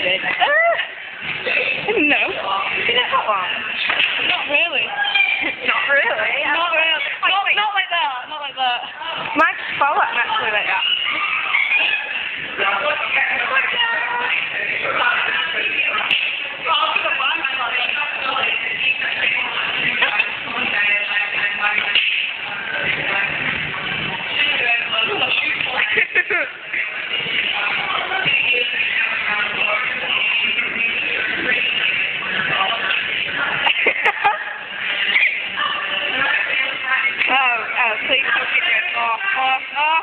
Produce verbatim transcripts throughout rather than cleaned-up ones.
big. Uh, no. You know that one? Not really. Not really. Not really. Not, not like that. Not like that. My follow up actually like that. Oh, oh, please don't be good. Oh, oh, oh.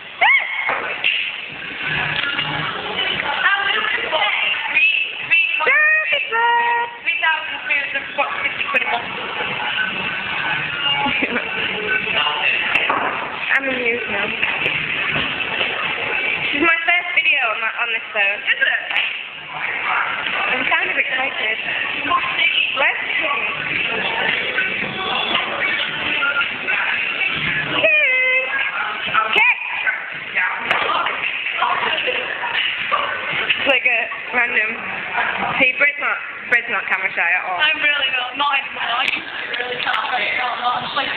three thousand three hundred fifty quid a month. I'm amused now. This is my first video on, my, on this phone. Is it? I'm kind of excited. Let's like a random. See, Brit's not, Brit's not camera shy at all. I'm really not, not anymore. I used to be really camera shy. No, I'm not. I'm just like,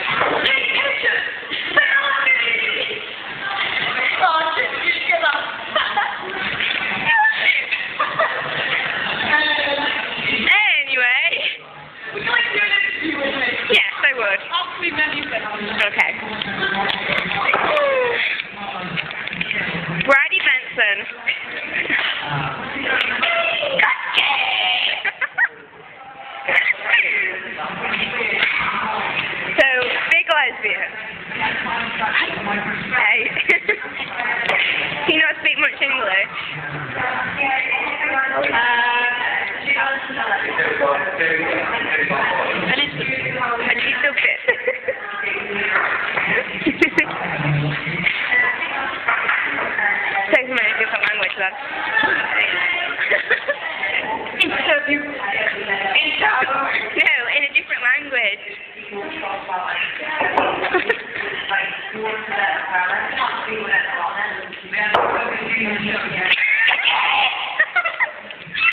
oh shit, you should get that. Anyway. Would you like to do an interview with me? Yes, I would. Ask me many things. Okay. Bridie Benson. So, big lesbian. Hey. Do you not speak much English? Uh, and it's, And she's still fit. Takes me a different language then. interview.